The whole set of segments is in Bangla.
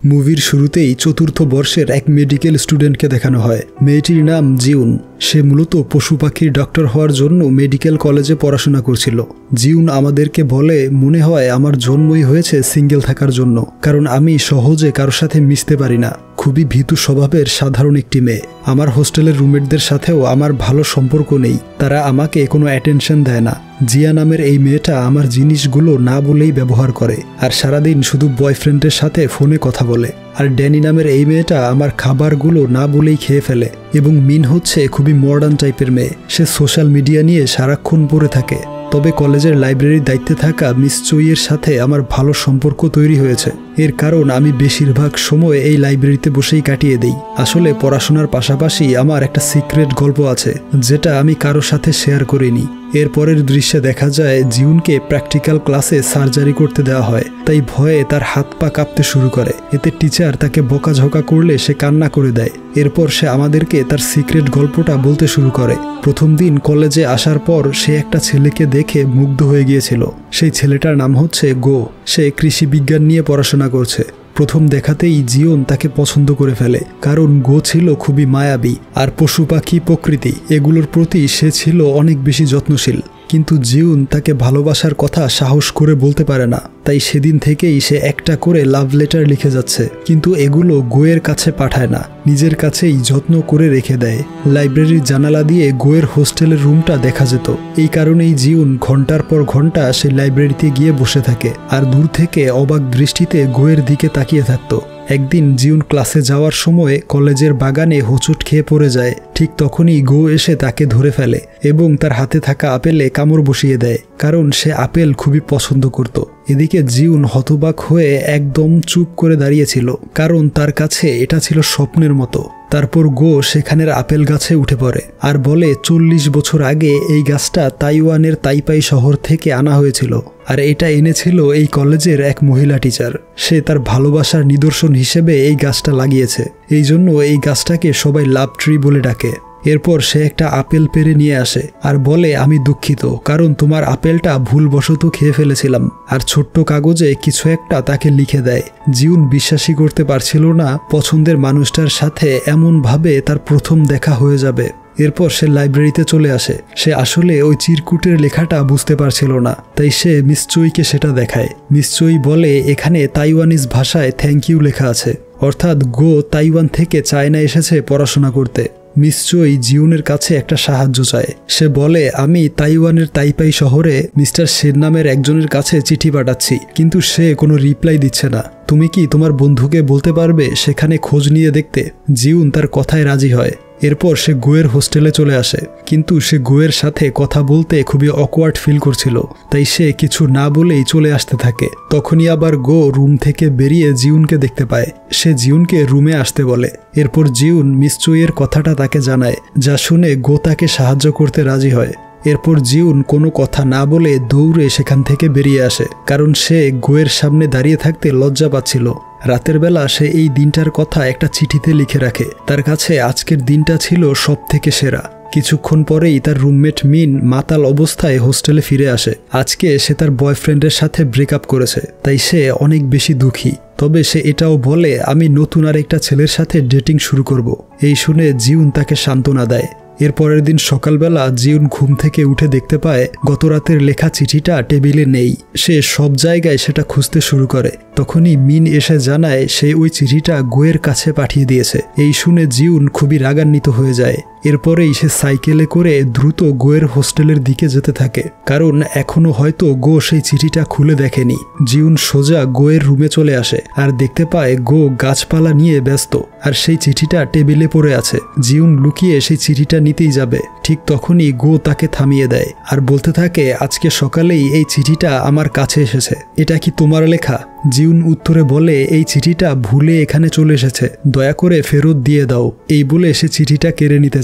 মুভির শুরুতেই চতুর্থ বর্ষের এক মেডিকেল স্টুডেন্টকে দেখানো হয়। মেয়েটির নাম জিউন। সে মূলত পশু পাখির ডক্টর হওয়ার জন্য মেডিকেল কলেজে পড়াশোনা করছিল। জিউন আমাদেরকে বলে, মনে হয় আমার জন্মই হয়েছে সিঙ্গেল থাকার জন্য, কারণ আমি সহজে কারোর সাথে মিশতে পারি না। খুবই ভীতু স্বভাবের সাধারণ একটি মেয়ে। আমার হোস্টেলের রুমমেটদের সাথেও আমার ভালো সম্পর্ক নেই, তারা আমাকে কোনো অ্যাটেনশন দেয় না। জিয়া নামের এই মেয়েটা আমার জিনিসগুলো না বলেই ব্যবহার করে, আর সারাদিন শুধু বয়ফ্রেন্ডের সাথে ফোনে কথা বলে। আর ড্যানি নামের এই মেয়েটা আমার খাবারগুলো না বলেই খেয়ে ফেলে। এবং মিন হচ্ছে খুবই মডার্ন টাইপের মেয়ে। সে সোশ্যাল মিডিয়া নিয়ে সারাক্ষণ পড়ে থাকে। তবে কলেজের লাইব্রেরির দায়িত্বে থাকা মিস চুইয়ের সাথে আমার ভালো সম্পর্ক তৈরি হয়েছে। এর কারণ আমি বেশিরভাগ সময় এই লাইব্রেরিতে বসেই কাটিয়ে দিই। আসলে পড়াশোনার পাশাপাশি আমার একটা সিক্রেট গল্প আছে, যেটা আমি কারোর সাথে শেয়ার করিনি। এর পরের দৃশ্যে দেখা যায় জিউনকে প্র্যাকটিক্যাল ক্লাসে সার্জারি করতে দেওয়া হয়, তাই ভয়ে তার হাত পা কাঁপতে শুরু করে। এতে টিচার তাকে বকাঝকা করলে সে কান্না করে দেয়। এরপর সে আমাদেরকে তার সিক্রেট গল্পটা বলতে শুরু করে। প্রথম দিন কলেজে আসার পর সে একটা ছেলেকে দেখে মুগ্ধ হয়ে গিয়েছিল। সেই ছেলেটার নাম হচ্ছে গো। সে কৃষি বিজ্ঞান নিয়ে পড়াশোনা করছে। প্রথম দেখাতেই জিওন তাকে পছন্দ করে ফেলে, কারণ গো ছিল খুবই মায়াবী, আর পশু পাখি প্রকৃতি এগুলোর প্রতি সে ছিল অনেক বেশি যত্নশীল। কিন্তু জিউন তাকে ভালোবাসার কথা সাহস করে বলতে পারে না, তাই সেদিন থেকেই সে একটা করে লাভ লেটার লিখে যাচ্ছে। কিন্তু এগুলো গোয়ের কাছে পাঠায় না, নিজের কাছেই যত্ন করে রেখে দেয়। লাইব্রেরির জানালা দিয়ে গোয়ের হোস্টেলের রুমটা দেখা যেত। এই কারণেই জিউন ঘন্টার পর ঘন্টা সে লাইব্রেরিতে গিয়ে বসে থাকে, আর দূর থেকে অবাক দৃষ্টিতে গোয়ের দিকে তাকিয়ে থাকতো। একদিন জিউন ক্লাসে যাওয়ার সময় কলেজের বাগানে হোঁচট খেয়ে পড়ে যায়। ঠিক তখনই গো এসে তাকে ধরে ফেলে এবং তার হাতে থাকা আপেলে কামড় বসিয়ে দেয়, কারণ সে আপেল খুবই পছন্দ করত। এদিকে জিউন হতবাক হয়ে একদম চুপ করে দাঁড়িয়েছিল, কারণ তার কাছে এটা ছিল স্বপ্নের মতো। তারপর গো সেখানের আপেল গাছে উঠে পড়ে আর বলে 40 বছর আগে এই গাছটা তাইওয়ানের তাইপাই শহর থেকে আনা হয়েছিল, আর এটা এনেছিল এই কলেজের এক মহিলা টিচার। সে তার ভালোবাসার নিদর্শন হিসেবে এই গাছটা লাগিয়েছে, এই জন্য এই গাছটাকে সবাই লাভ ট্রি বলে ডাকে। এরপর সে একটা আপেল পেড়ে নিয়ে আসে আর বলে, আমি দুঃখিত, কারণ তোমার আপেলটা ভুলবশত খেয়ে ফেলেছিলাম। আর ছোট্ট কাগজে কিছু একটা তাকে লিখে দেয়। জিউন বিশ্বাসই করতে পারছিল না পছন্দের মানুষটার সাথে এমনভাবে তার প্রথম দেখা হয়ে যাবে। এরপর সে লাইব্রেরিতে চলে আসে। সে আসলে ওই চিরকুটের লেখাটা বুঝতে পারছিল না, তাই সে মিস চুইকে সেটা দেখায়। মিস চুই বলে, এখানে তাইওয়ানিজ ভাষায় থ্যাংক ইউ লেখা আছে, অর্থাৎ গো তাইওয়ান থেকে চায়না এসেছে পড়াশোনা করতে। মিস চুই জিউনের কাছে একটা সাহায্য চায়। সে বলে, আমি তাইওয়ানের তাইপাই শহরে মিস্টার সেন নামের একজনের কাছে চিঠি পাঠাচ্ছি, কিন্তু সে কোনো রিপ্লাই দিচ্ছে না। তুমি কি তোমার বন্ধুকে বলতে পারবে সেখানে খোঁজ নিয়ে দেখতে? জিউন তার কথায় রাজি হয়। এরপর সে গোয়ের হোস্টেলে চলে আসে, কিন্তু সে গোয়ের সাথে কথা বলতে খুবই অকওয়ার্ড ফিল করছিল, তাই সে কিছু না বলেই চলে আসতে থাকে। তখনই আবার গো রুম থেকে বেরিয়ে জিউনকে দেখতে পায়। সে জিউনকে রুমে আসতে বলে। এরপর জিউন মিস চুইয়ের কথাটা তাকে জানায়, যা শুনে গো তাকে সাহায্য করতে রাজি হয়। এরপর জিউন কোনো কথা না বলে দৌড়ে সেখান থেকে বেরিয়ে আসে, কারণ সে গোয়ের সামনে দাঁড়িয়ে থাকতে লজ্জা পাচ্ছিল। রাতের বেলা সে এই দিনটার কথা একটা চিঠিতে লিখে রাখে। তার কাছে আজকের দিনটা ছিল সব থেকে সেরা। কিছুক্ষণ পরেই তার রুমমেট মিন মাতাল অবস্থায় হোস্টেলে ফিরে আসে। আজকে সে তার বয়ফ্রেন্ডের সাথে ব্রেকআপ করেছে, তাই সে অনেক বেশি দুঃখী। তবে সে এটাও বলে, আমি নতুন আরেকটা ছেলের সাথে ডেটিং শুরু করব। এই শুনে জিউন তাকে সান্ত্বনা দেয়। এর পরের দিন সকালবেলা জিউন ঘুম থেকে উঠে দেখতে পায় গতরাতের লেখা চিঠিটা টেবিলে নেই। সে সব জায়গায় সেটা খুঁজতে শুরু করে। তখনই মিন এসে জানায় সে ওই চিঠিটা গোয়ের কাছে পাঠিয়ে দিয়েছে। এই শুনে জিউন খুবই রাগান্বিত হয়ে যায়। এরপরেই সে সাইকেলে করে দ্রুত গোয়ের হোস্টেলের দিকে যেতে থাকে, কারণ এখনো হয়তো গো সেই চিঠিটা খুলে দেখেনি। জিউন সোজা গোয়ের রুমে চলে আসে আর দেখতে পায় গো গাছপালা নিয়ে ব্যস্ত, আর সেই চিঠিটা টেবিলে পড়ে আছে। জিউন লুকিয়ে সেই চিঠিটা নিতেই যাবে, ঠিক তখনই গো তাকে থামিয়ে দেয় আর বলতে থাকে, আজকে সকালেই এই চিঠিটা আমার কাছে এসেছে, এটা কি তোমার লেখা? জিউন উত্তরে বলে, এই চিঠিটা ভুলে এখানে চলে এসেছে, দয়া করে ফেরত দিয়ে দাও। এই বলে সে চিঠিটা কেড়ে নিতে যায়।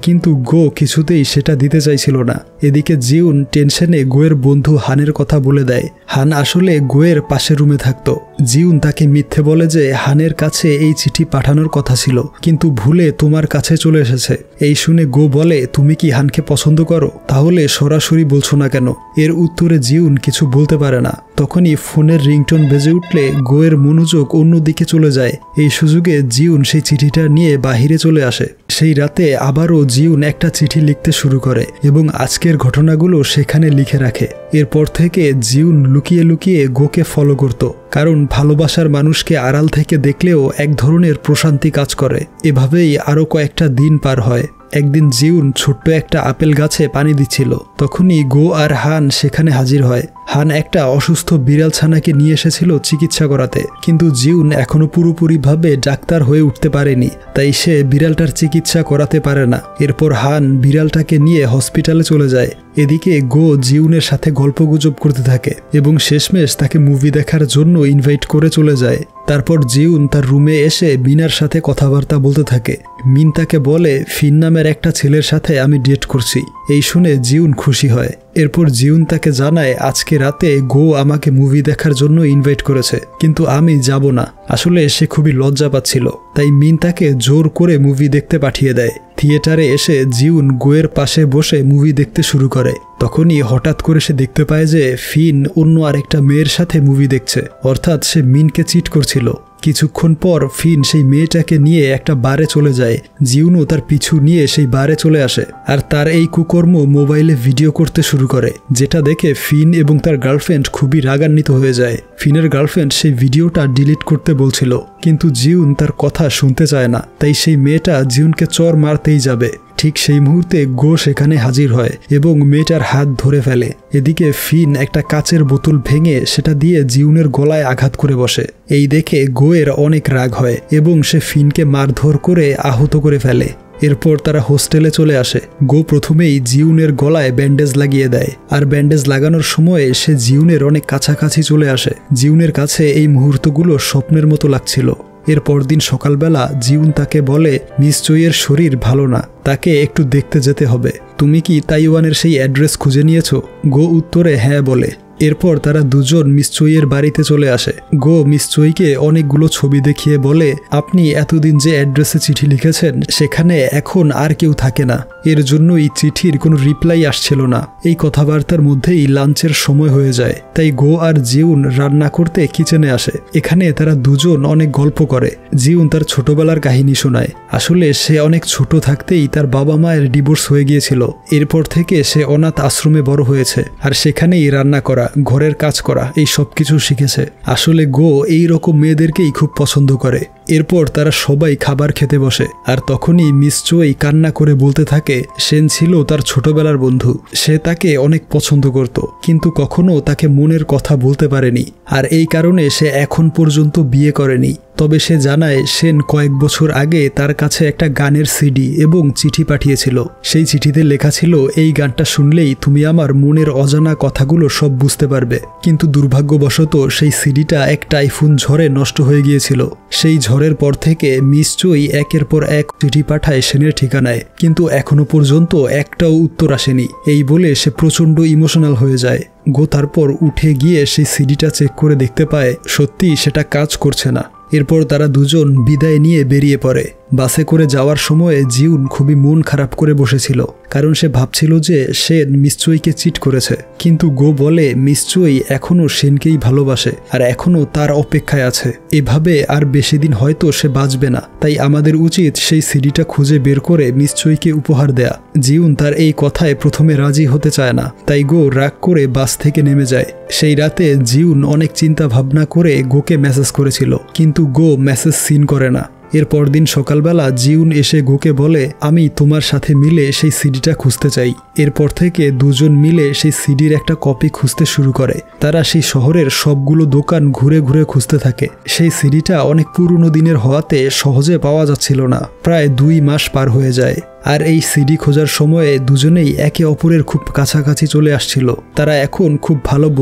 কিন্তু গো কিছুতেই সেটা দিতে চাইছিল না। এদিকে জিউন টেনশনে গোয়ের বন্ধু হানের কথা বলে দেয়। হান আসলে গোয়ের পাশের রুমে থাকতো। জিউন তাকে মিথ্যে বলে যে হানের কাছে এই চিঠি পাঠানোর কথা ছিল, কিন্তু ভুলে তোমার কাছে চলে এসেছে। এই শুনে গো বলে, তুমি কি হানকে পছন্দ করো? তাহলে সরাসরি বলছো না কেন? এর উত্তরে জিউন কিছু বলতে পারে না। তখনই ফোনের রিংটোন বেজে উঠলে গোয়ের মনোযোগ অন্যদিকে চলে যায়। এই সুযোগে জিউন সেই চিঠিটা নিয়ে বাহিরে চলে আসে। সেই রাতে আবারও জিউন একটা চিঠি লিখতে শুরু করে এবং আজকের ঘটনাগুলো সেখানে লিখে রাখে। এরপর থেকে জিউন লুকিয়ে লুকিয়ে গোকে ফলো করত, কারণ ভালোবাসার মানুষকে আড়াল থেকে দেখলেও এক ধরনের প্রশান্তি কাজ করে। এভাবেই আরও কয়েকটা দিন পার হয়। একদিন জিউন ছোট্ট একটা আপেল গাছে পানি দিচ্ছিল। তখনই গো আর হান সেখানে হাজির হয়। হান একটা অসুস্থ বিড়াল ছানাকে নিয়ে এসেছিল চিকিৎসা করাতে, কিন্তু জিউন এখনো পুরোপুরিভাবে ডাক্তার হয়ে উঠতে পারেনি, তাই সে বিড়ালটার চিকিৎসা করাতে পারে না। এরপর হান বিড়ালটাকে নিয়ে হসপিটালে চলে যায়। এদিকে গো জিউনের সাথে গল্পগুজব করতে থাকে এবং শেষমেশ তাকে মুভি দেখার জন্য ইনভাইট করে চলে যায়। তারপর জিউন তার রুমে এসে মিনার সাথে কথাবার্তা বলতে থাকে। মিন তাকে বলে, ফিন নামের একটা ছেলের সাথে আমি ডেট করছি। এই শুনে জিউন খুশি হয়। এরপর জিউন তাকে জানায়, আজকে রাতে গো আমাকে মুভি দেখার জন্য ইনভাইট করেছে, কিন্তু আমি যাব না। আসলে সে খুবই লজ্জা পাচ্ছিল, তাই মিন তাকে জোর করে মুভি দেখতে পাঠিয়ে দেয়। থিয়েটারে এসে জিউন গোয়ের পাশে বসে মুভি দেখতে শুরু করে। তখনই হঠাৎ করে সে দেখতে পায় যে ফিন অন্য আরেকটা মেয়ের সাথে মুভি দেখছে, অর্থাৎ সে মিনকে চিট করছিল। কিছুক্ষণ পর ফিন সেই মেয়েটাকে নিয়ে একটা বারে চলে যায়। জিউনও তার পিছু নিয়ে সেই বারে চলে আসে, আর তার এই কুকর্ম মোবাইলে ভিডিও করতে শুরু করে, যেটা দেখে ফিন এবং তার গার্লফ্রেন্ড খুবই রাগান্বিত হয়ে যায়। ফিনের গার্লফ্রেন্ড সেই ভিডিওটা ডিলিট করতে বলছিল, কিন্তু জিউন তার কথা শুনতে চায় না, তাই সেই মেয়েটা জিউনকে চর মারতেই যাবে। ঠিক সেই মুহূর্তে গো সেখানে হাজির হয় এবং মেয়েটার হাত ধরে ফেলে। এদিকে ফিন একটা কাচের বোতল ভেঙে সেটা দিয়ে জিউনের গলায় আঘাত করে বসে। এই দেখে গোয়ের অনেক রাগ হয় এবং সে ফিনকে মারধর করে আহত করে ফেলে। এরপর তারা হোস্টেলে চলে আসে। গো প্রথমেই জিউনের গলায় ব্যান্ডেজ লাগিয়ে দেয়, আর ব্যান্ডেজ লাগানোর সময়ে সে জিউনের অনেক কাছাকাছি চলে আসে। জিউনের কাছে এই মুহূর্তগুলো স্বপ্নের মতো লাগছিল। এর পরদিন সকালবেলা জিউন তাকে বলে, মিস চইয়ের শরীর ভালো না, তাকে একটু দেখতে যেতে হবে। তুমি কি তাইওয়ানের সেই অ্যাড্রেস খুঁজে নিয়েছো? গো উত্তরে হ্যাঁ বলে। এরপর তারা দুজন মিস চইয়ের বাড়িতে চলে আসে। গো মিস চইকে অনেকগুলো ছবি দেখিয়ে বলে, আপনি এতদিন যে অ্যাড্রেসে চিঠি লিখেছেন সেখানে এখন আর কেউ থাকে না, এর জন্য এই চিঠির কোনো রিপ্লাই আসছিল না। এই কথাবার্তার মধ্যেই লাঞ্চের সময় হয়ে যায়, তাই গো আর জিউন রান্না করতে কিচেনে আসে। এখানে তারা দুজন অনেক গল্প করে। জিউন তার ছোটবেলার কাহিনী শোনায়। আসলে সে অনেক ছোট থাকতেই তার বাবা মায়ের ডিভোর্স হয়ে গিয়েছিল। এরপর থেকে সে অনাথ আশ্রমে বড় হয়েছে, আর সেখানেই রান্না করা, ঘরের কাজ করা, এই সব কিছু শিখেছে। আসলে গো এই রকম মেয়েদেরকেই খুব পছন্দ করে। এরপর তারা সবাই খাবার খেতে বসে, আর তখনই মিস চই কান্না করে বলতে থাকে, সেন ছিল তার ছোটবেলার বন্ধু, সে তাকে অনেক পছন্দ করত, কিন্তু কখনো তাকে মনের কথা বলতে পারেনি, আর এই কারণে সে এখন পর্যন্ত বিয়ে করেনি। তবে সে জানায় সেন কয়েক বছর আগে তার কাছে একটা গানের সিডি এবং চিঠি পাঠিয়েছিল। সেই চিঠিতে লেখা ছিল, এই গানটা শুনলেই তুমি আমার মনের অজানা কথাগুলো সব বুঝতে পারবে। কিন্তু দুর্ভাগ্যবশত সেই সিডিটা এক টাইফুন ঝড়ে নষ্ট হয়ে গিয়েছিল। সেই ঝড়ের পর থেকে মিস চই একের পর এক চিঠি পাঠায় সেনের ঠিকানায়, কিন্তু এখনো পর্যন্ত একটাও উত্তর আসেনি। এই বলে সে প্রচণ্ড ইমোশনাল হয়ে যায়। গো তারপর উঠে গিয়ে সেই সিডিটা চেক করে দেখতে পায় সত্যি সেটা কাজ করছে না। এরপর তারা দুজন বিদায় নিয়ে বেরিয়ে পড়ে। বাসে করে যাওয়ার সময়ে জিউন খুবই মন খারাপ করে বসেছিল, কারণ সে ভাবছিল যে সেন মিস চইকে চিট করেছে। কিন্তু গো বলে, মিস চই এখনও সেনকেই ভালোবাসে আর এখনও তার অপেক্ষায় আছে। এভাবে আর বেশি দিন হয়তো সে বাঁচবে না, তাই আমাদের উচিত সেই সিডিটা খুঁজে বের করে মিস চইকে উপহার দেয়া। জিউন তার এই কথায় প্রথমে রাজি হতে চায় না, তাই গো রাগ করে বাস থেকে নেমে যায়। সেই রাতে জিউন অনেক চিন্তা ভাবনা করে গোকে মেসেজ করেছিল, কিন্তু গো মেসেজ সিন করে না। এর পরদিন সকালবেলা জিউন এসে গোকে বলে, আমি তোমার সাথে মিলে সেই সিডিটা খুঁজতে চাই। এরপর থেকে দুজন মিলে সেই সিডির একটা কপি খুঁজতে শুরু করে। তারা সেই শহরের সবগুলো দোকান ঘুরে ঘুরে খুঁজতে থাকে। সেই সিডিটা অনেক পুরনো দিনের হওয়াতে সহজে পাওয়া যাচ্ছিল না। প্রায় 2 মাস পার হয়ে যায়, আর এই সিডি খোঁজার সময়ে দুজনেই একে অপরের খুব কাছাকাছি চলে আসছিল। তারা এখন খুব ভালো বন্ধু।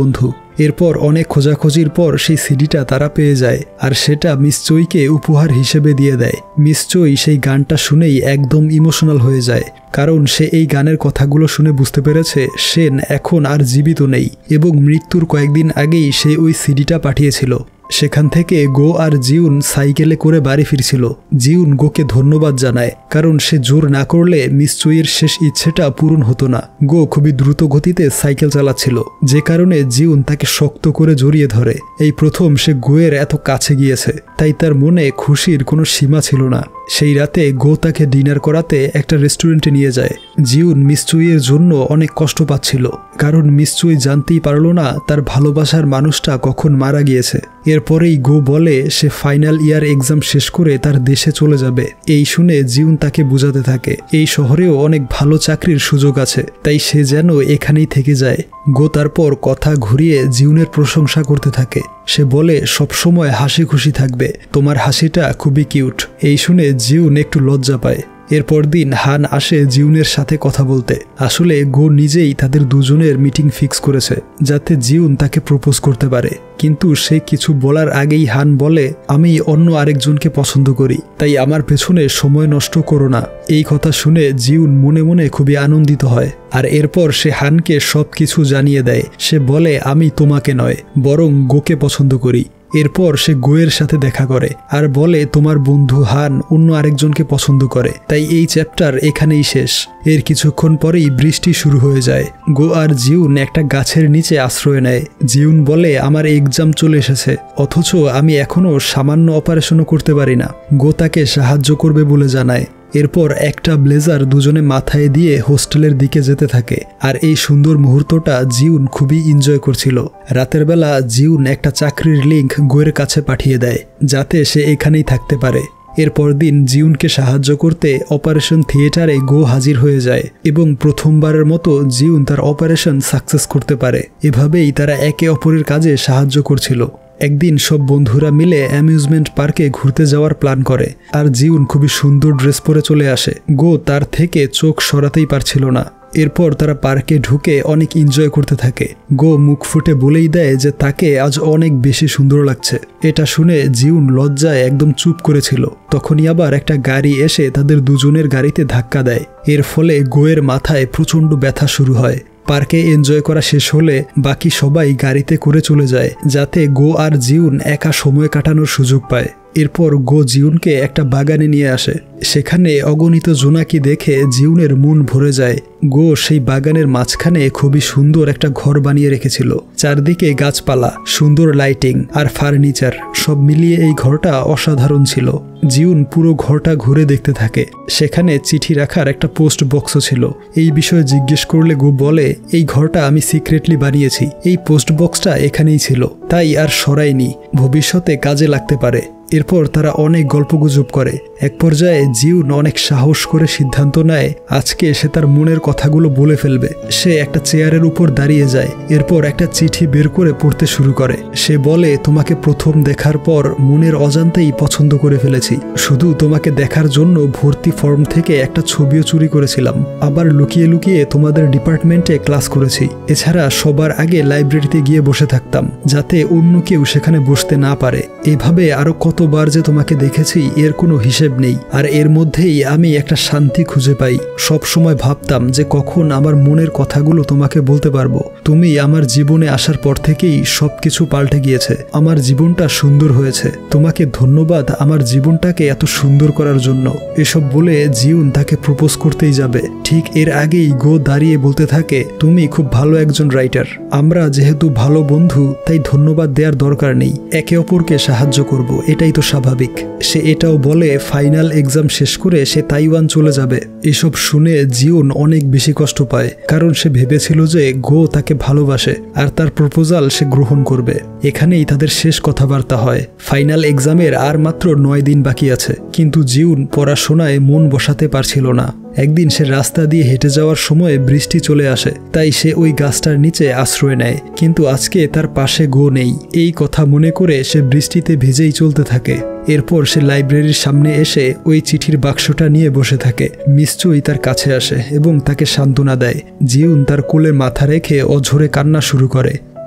এরপর অনেক খোঁজাখুঁজির পর সেই সিডিটা তারা পেয়ে যায় আর সেটা মিস চুইকে উপহার হিসেবে দিয়ে দেয়। মিস চুই সেই গানটা শুনেই একদম ইমোশনাল হয়ে যায়, কারণ সে এই গানের কথাগুলো শুনে বুঝতে পেরেছে শেন এখন আর জীবিত নেই এবং মৃত্যুর কয়েকদিন আগেই সে ওই সিডিটা পাঠিয়েছিল। সেখান থেকে গো আর জিউন সাইকেলে করে বাড়ি ফিরছিল। জিউন গোকে ধন্যবাদ জানায়, কারণ সে জোর না করলে মিস চুইয়ের শেষ ইচ্ছেটা পূরণ হতো না। গো খুবই দ্রুত গতিতে সাইকেল চালাচ্ছিল, যে কারণে জিউন তাকে শক্ত করে জড়িয়ে ধরে। এই প্রথম সে গোয়ের এত কাছে গিয়েছে, তাই তার মনে খুশির কোনো সীমা ছিল না। সেই রাতে গো তাকে ডিনার করাতে একটা রেস্টুরেন্টে নিয়ে যায়। জিউন মিস চুইয়ের জন্য অনেক কষ্ট পাচ্ছিল, কারণ মিস চুই জানতেই পারল না তার ভালোবাসার মানুষটা কখন মারা গিয়েছে। এরপরেই গো বলে সে ফাইনাল ইয়ার এক্সাম শেষ করে তার দেশে চলে যাবে। এই শুনে জিউন তাকে বোঝাতে থাকে এই শহরেও অনেক ভালো চাকরির সুযোগ আছে, তাই সে যেন এখানেই থেকে যায়। গো তারপর কথা ঘুরিয়ে জিউনের প্রশংসা করতে থাকে। সে বলে সবসময় হাসি খুশি থাকবে, তোমার হাসিটা খুবই কিউট। এই শুনে জিউন একটু লজ্জা পায়। এরপর দিন হান আসে জিউনের সাথে কথা বলতে। আসলে গো নিজেই তাদের দুজনের মিটিং ফিক্স করেছে যাতে জিউন তাকে প্রপোজ করতে পারে, কিন্তু সে কিছু বলার আগেই হান বলে আমি অন্য আরেকজনকে পছন্দ করি, তাই আমার পেছনে সময় নষ্ট করো না। এই কথা শুনে জিউন মনে মনে খুবই আনন্দিত হয় আর এরপর সে হানকে সব কিছু জানিয়ে দেয়। সে বলে আমি তোমাকে নয় বরং গোকে পছন্দ করি। এরপর সে গোয়ের সাথে দেখা করে আর বলে তোমার বন্ধু হান অন্য আরেকজনকে পছন্দ করে, তাই এই চ্যাপ্টার এখানেই শেষ। এর কিছুক্ষণ পরেই বৃষ্টি শুরু হয়ে যায়। গো আর জিউন একটা গাছের নিচে আশ্রয় নেয়। জিউন বলে আমার এক্সাম চলে এসেছে, অথচ আমি এখনও সামান্য অপারেশনও করতে পারি না। গো তাকে সাহায্য করবে বলে জানায়। এরপর একটা ব্লেজার দুজনে মাথায় দিয়ে হোস্টেলের দিকে যেতে থাকে আর এই সুন্দর মুহূর্তটা জিউন খুবই এনজয় করছিল। রাতের বেলা জিউন একটা চাকরির লিংক গোয়ের কাছে পাঠিয়ে দেয় যাতে সে এখানেই থাকতে পারে। এরপর দিন জিউনকে সাহায্য করতে অপারেশন থিয়েটারে গো হাজির হয়ে যায় এবং প্রথমবারের মতো জিউন তার অপারেশন সাকসেস করতে পারে। এভাবেই তারা একে অপরের কাজে সাহায্য করছিল। একদিন সব বন্ধুরা মিলে অ্যামিউজমেন্ট পার্কে ঘুরতে যাওয়ার প্ল্যান করে আর জিউন খুবই সুন্দর ড্রেস পরে চলে আসে। গো তার থেকে চোখ সরাতেই পারছিল না। এরপর তারা পার্কে ঢুকে অনেক এনজয় করতে থাকে। গো মুখ ফুটে বলেই দেয় যে তাকে আজ অনেক বেশি সুন্দর লাগছে। এটা শুনে জিউন লজ্জায় একদম চুপ করেছিল। তখনই আবার একটা গাড়ি এসে তাদের দুজনের গাড়িতে ধাক্কা দেয়। এর ফলে গোয়ের মাথায় প্রচণ্ড ব্যথা শুরু হয়। পার্কে এনজয় করা শেষ হলে বাকি সবাই গাড়িতে করে চলে যায় যাতে গো আর জিউন একা সময় কাটানোর সুযোগ পায়। এরপর গো জিউনকে একটা বাগানে নিয়ে আসে। সেখানে অগণিত জোনাকি দেখে জিউনের মন ভরে যায়। গো সেই বাগানের মাঝখানে খুবই সুন্দর একটা ঘর বানিয়ে রেখেছিল। চারদিকে গাছপালা, সুন্দর লাইটিং আর ফার্নিচার সব মিলিয়ে এই ঘরটা অসাধারণ ছিল। জিউন পুরো ঘরটা ঘুরে দেখতে থাকে। সেখানে চিঠি রাখার একটা পোস্ট বক্সও ছিল। এই বিষয়ে জিজ্ঞেস করলে গো বলে এই ঘরটা আমি সিক্রেটলি বানিয়েছি, এই পোস্ট বক্সটা এখানেই ছিল, তাই আর সরাইনি, ভবিষ্যতে কাজে লাগতে পারে। এরপর তারা অনেক গল্পগুজব করে। এক পর্যায়ে জিউন অনেক সাহস করে সিদ্ধান্ত নেয় আজকে সে তার মনের কথাগুলো বলে ফেলবে। সে একটা চেয়ারের উপর দাঁড়িয়ে যায়। এরপর একটা চিঠি বের করে পড়তে শুরু করে। সে বলে তোমাকে প্রথম দেখার পর মনের অজান্তেই পছন্দ করে ফেলেছি। শুধু তোমাকে দেখার জন্য ভর্তি ফর্ম থেকে একটা ছবিও চুরি করেছিলাম। আবার লুকিয়ে লুকিয়ে তোমাদের ডিপার্টমেন্টে ক্লাস করেছি। এছাড়া সবার আগে লাইব্রেরিতে গিয়ে বসে থাকতাম যাতে অন্য কেউ সেখানে বসতে না পারে। এভাবে আরো কতবার যে তোমাকে দেখেছি এর কোনো হিসেব নেই। আর এর মধ্যেই আমি একটা শান্তি খুঁজে পাই। সব সময় ভাবতাম যে কখন আমার মনের কথাগুলো তোমাকে বলতে পারবো। তুমি আমার জীবনে আসার পর থেকেই সবকিছু পাল্টে গিয়েছে। আমার জীবনটা সুন্দর হয়েছে। তোমাকে ধন্যবাদ আমার জীবনটাকে এত সুন্দর করার জন্য। এসব বলে জিউন তাকে প্রপোজ করতেই যাবে। ঠিক এর আগেই গো দাঁড়িয়ে বলতে থাকে তুমি খুব ভালো একজন রাইটার। আমরা যেহেতু ভালো বন্ধু তাই ধন্যবাদ দেওয়ার দরকার নেই। একে অপরকে সাহায্য করব, এটাই তো স্বাভাবিক। সে এটাও বলে ফাইনাল এক্সাম শেষ করে সে তাইওয়ান চলে যাবে। এসব শুনে জিউন অনেক বেশি কষ্ট পায়, কারণ সে ভেবেছিল যে গো তাকে ভালোবাসে আর তার প্রপোজাল সে গ্রহণ করবে। এখানেই তাদের শেষ কথাবার্তা হয়। ফাইনাল এক্সামের আর মাত্র 9 দিন বাকি আছে, কিন্তু জিউন পড়াশোনায় মন বসাতে পারছিল না। একদিন সে রাস্তা দিয়ে হেঁটে যাওয়ার সময় বৃষ্টি চলে আসে, তাই সে ওই গাছটার নিচে আশ্রয় নেয়। কিন্তু আজকে তার পাশে গো নেই। এই কথা মনে করে সে বৃষ্টিতে ভিজেই চলতে থাকে। এরপর সে লাইব্রেরির সামনে এসে ওই চিঠির বাক্সটা নিয়ে বসে থাকে। মিস চুই তার কাছে আসে এবং তাকে সান্ত্বনা দেয়। জিউন তার কোলে মাথা রেখে অঝরে কান্না শুরু করে।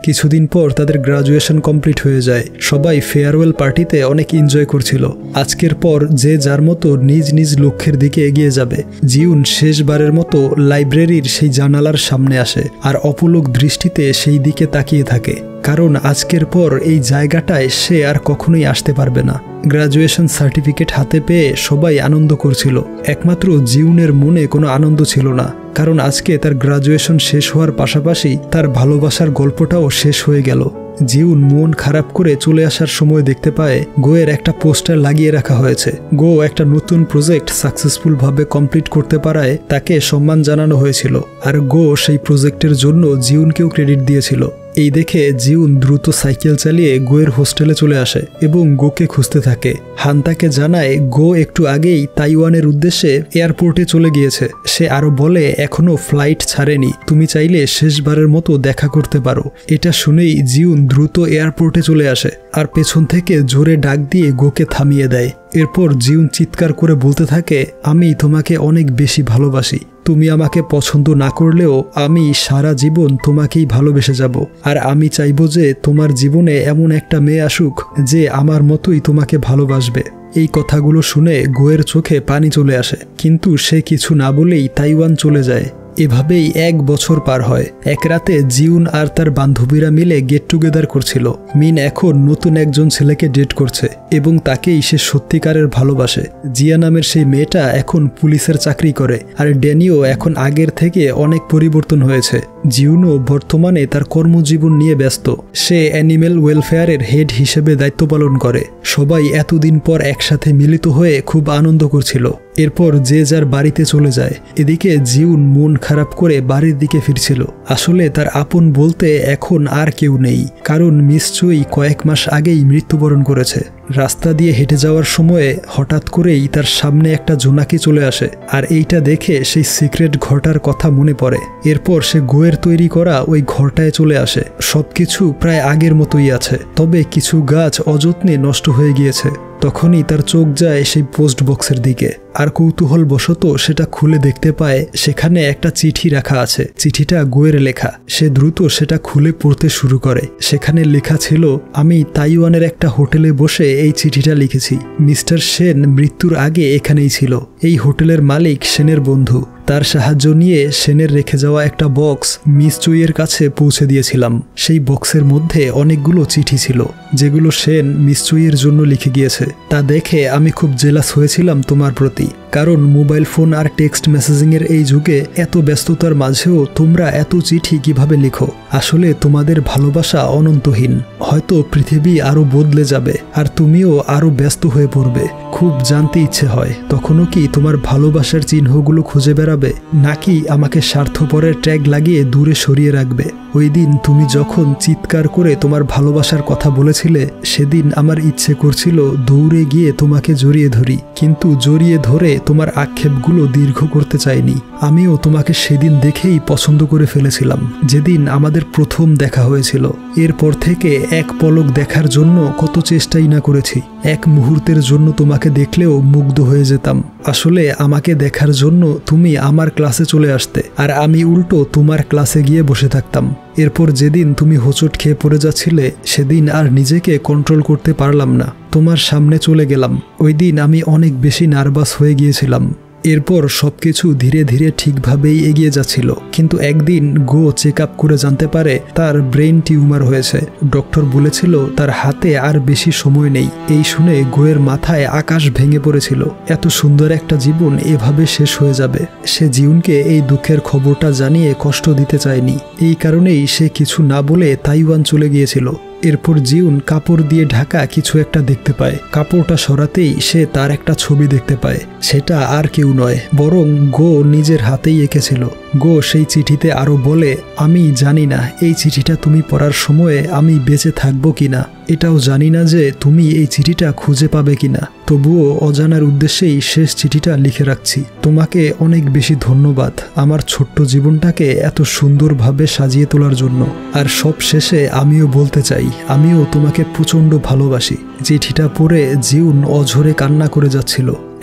কিছুদিন পর তাদের গ্রাজুয়েশন কমপ্লিট হয়ে যায়। সবাই ফেয়ারওয়েল পার্টিতে অনেক এনজয় করছিল। আজকের পর যে যার মতো নিজ নিজ লক্ষ্যের দিকে এগিয়ে যাবে। জিউন শেষবারের মতো লাইব্রেরির সেই জানালার সামনে আসে আর অপলক দৃষ্টিতে সেই দিকে তাকিয়ে থাকে, কারণ আজকের পর এই জায়গাটায় সে আর কখনোই আসতে পারবে না। গ্রাজুয়েশন সার্টিফিকেট হাতে পেয়ে সবাই আনন্দ করছিল, একমাত্র জিউনের মনে কোনো আনন্দ ছিল না, কারণ আজকে তার গ্রাজুয়েশন শেষ হওয়ার পাশাপাশি তার ভালোবাসার গল্পটাও শেষ হয়ে গেল। জিউন মন খারাপ করে চলে আসার সময় দেখতে পায় গোয়ের একটা পোস্টার লাগিয়ে রাখা হয়েছে। গো একটা নতুন প্রজেক্ট সাকসেসফুলভাবে কমপ্লিট করতে পারায় তাকে সম্মান জানানো হয়েছিল, আর গো সেই প্রজেক্টের জন্য জিউনকেও ক্রেডিট দিয়েছিল। এই দেখে জিউন দ্রুত সাইকেল চালিয়ে গোয়ের হোস্টেলে চলে আসে এবং গোকে খুঁজতে থাকে। হান তাকে জানায় গো একটু আগেই তাইওয়ানের উদ্দেশ্যে এয়ারপোর্টে চলে গিয়েছে। সে আরো বলে এখনো ফ্লাইট ছাড়েনি, তুমি চাইলে শেষবারের মতো দেখা করতে পারো। এটা শুনেই জিউন দ্রুত এয়ারপোর্টে চলে আসে আর পেছন থেকে জোরে ডাক দিয়ে গোকে থামিয়ে দেয়। এরপর জিউন চিৎকার করে বলতে থাকে, আমি তোমাকে অনেক বেশি ভালোবাসি, তুমি আমাকে পছন্দ না করলেও আমি সারা জীবন তোমাকেই ভালোবেসে যাব, আর আমি চাইবো যে তোমার জীবনে এমন একটা মেয়ে আসুক যে আমার মতোই তোমাকে ভালোবাসবে। এই কথাগুলো শুনে গোয়ের চোখে পানি চলে আসে, কিন্তু সে কিছু না বলেই তাইওয়ান চলে যায়। এভাবেই 1 বছর পার হয়। এক রাতে জিউন আর তার বান্ধবীরা মিলে গেট টুগেদার করছিল। মিন এখন নতুন একজন ছেলেকে ডেট করছে এবং তাকেই সে সত্যিকারের ভালোবাসে। জিয়া নামের সেই মেয়েটা এখন পুলিশের চাকরি করে, আর ড্যানিও এখন আগের থেকে অনেক পরিবর্তন হয়েছে। জিউনও বর্তমানে তার কর্মজীবন নিয়ে ব্যস্ত। সে অ্যানিম্যাল ওয়েলফেয়ারের হেড হিসেবে দায়িত্ব পালন করে। সবাই এতদিন পর একসাথে মিলিত হয়ে খুব আনন্দ করছিল। এরপর যে যার বাড়িতে চলে যায়। এদিকে জিউন মন খারাপ করে বাড়ির দিকে ফিরছিল। আসলে তার আপন বলতে এখন আর কেউ নেই, কারণ মিস চুই কয়েক মাস আগেই মৃত্যুবরণ করেছে। রাস্তা দিয়ে হেঁটে যাওয়ার সময়ে হঠাৎ করেই তার সামনে একটা জোনাকি চলে আসে, আর এইটা দেখে সেই সিক্রেট ঘরটার কথা মনে পড়ে। এরপর সে গোয়ের তৈরি করা ওই ঘরটায় চলে আসে। সবকিছু প্রায় আগের মতোই আছে, তবে কিছু গাছ অযত্নে নষ্ট হয়ে গিয়েছে। তখনই তার চোখ যায় সেই পোস্ট বক্সের দিকে, আর কৌতূহলবশত সেটা খুলে দেখতে পায় সেখানে একটা চিঠি রাখা আছে। চিঠিটা গোয়ের লেখা। সে দ্রুত সেটা খুলে পড়তে শুরু করে। সেখানে লেখা ছিল, আমি তাইওয়ানের একটা হোটেলে বসে এই চিঠিটা লিখেছি। মিস্টার সেন মৃত্যুর আগে এখানেই ছিল। এই হোটেলের মালিক সেনের বন্ধু। তার সাহায্য নিয়ে সেনের রেখে যাওয়া একটা বক্স মিস চুইয়ের কাছে পৌঁছে দিয়েছিলাম। সেই বক্সের মধ্যে অনেকগুলো চিঠি ছিল, যেগুলো সেন মিস চুইয়ের জন্য লিখে গিয়েছে। তা দেখে আমি খুব জেলাস হয়েছিলাম তোমার প্রতি, কারণ মোবাইল ফোন আর টেক্সট মেসেজিংয়ের এই যুগে এত ব্যস্ততার মাঝেও তোমরা এত চিঠি কিভাবে লিখো। আসলে তোমাদের ভালোবাসা অনন্তহীন। হয়তো পৃথিবী আরো বদলে যাবে আর তুমিও আরো ব্যস্ত হয়ে পড়বে। খুব জানতে ইচ্ছে হয়, তখনও কি তোমার ভালোবাসার চিহ্নগুলো খুঁজে বেড়াবে, নাকি আমাকে স্বার্থপরের ট্যাগ লাগিয়ে দূরে সরিয়ে রাখবে। ওই দিন তুমি যখন চিৎকার করে তোমার ভালোবাসার কথা বলেছিলে, সেদিন আমার ইচ্ছে করছিল দৌড়ে গিয়ে তোমাকে জড়িয়ে ধরি, কিন্তু জড়িয়ে ধরে তোমার আক্ষেপগুলো দীর্ঘ করতে চাইনি। আমিও তোমাকে সেদিন দেখেই পছন্দ করে ফেলেছিলাম, যেদিন আমাদের প্রথম দেখা হয়েছিল। এরপর থেকে এক পলক দেখার জন্য কত চেষ্টাই না করেছি। এক মুহূর্তের জন্য তোমাকে দেখলেও মুগ্ধ হয়ে যেতাম। আসলে আমাকে দেখার জন্য তুমি আমার ক্লাসে চলে আসতে, আর আমি উল্টো তোমার ক্লাসে গিয়ে বসে থাকতাম। এরপর যেদিন তুমি হোঁচট খেয়ে পড়ে যাচ্ছিলে, সেদিন আর নিজেকে কন্ট্রোল করতে পারলাম না, তোমার সামনে চলে গেলাম। ওই দিন আমি অনেক বেশি নার্ভাস হয়ে গিয়েছিলাম। এরপর সবকিছু ধীরে ধীরে ঠিকভাবেই এগিয়ে যাচ্ছিল, কিন্তু একদিন গো চেক আপ করে জানতে পারে তার ব্রেন টিউমার হয়েছে। ডক্টর বলেছিল তার হাতে আর বেশি সময় নেই। এই শুনে গোয়ের মাথায় আকাশ ভেঙে পড়েছিল। এত সুন্দর একটা জীবন এভাবে শেষ হয়ে যাবে। সে জিউনকে এই দুঃখের খবরটা জানিয়ে কষ্ট দিতে চায়নি। এই কারণেই সে কিছু না বলে তাইওয়ান চলে গিয়েছিল। এরপর জিউন কাপড় দিয়ে ঢাকা কিছু একটা দেখতে পায়। কাপড়টা সরাতেই সে তার একটা ছবি দেখতে পায়। সেটা আর কেউ নয়, বরং গো নিজের হাতেই এঁকেছিল। গো সেই চিঠিতে আরো বলে, আমি জানি না এই চিঠিটা তুমি পড়ার সময়ে আমি বেঁচে থাকবো কিনা, এটাও জানি না যে তুমি এই চিঠিটা খুঁজে পাবে কিনা, তবুও অজানার উদ্দেশ্যেই শেষ চিঠিটা লিখে রাখছি। তোমাকে অনেক বেশি ধন্যবাদ আমার ছোট্ট জীবনটাকে এত সুন্দরভাবে সাজিয়ে তোলার জন্য। আর সব শেষে আমিও বলতে চাই, আমিও তোমাকে প্রচণ্ড ভালোবাসি। চিঠিটা পড়ে জিউন অঝরে কান্না করে যাচ্ছিল।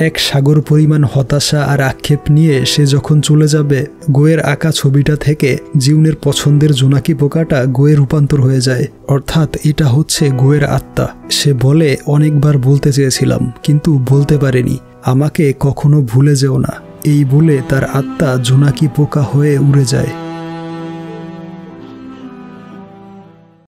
এক সাগর পরিমাণ হতাশা আর আক্ষেপ নিয়ে সে যখন চলে যাবে, গোয়ের আঁকা ছবিটা থেকে জিউনের পছন্দের জোনাকি পোকাটা গোয়ে রূপান্তর হয়ে যায়। অর্থাৎ এটা হচ্ছে গোয়ের আত্মা। সে বলে, অনেকবার বলতে চেয়েছিলাম কিন্তু বলতে পারিনি, আমাকে কখনো ভুলে যেও না। এই বলে তার আত্মা জোনাকি পোকা হয়ে উড়ে যায়।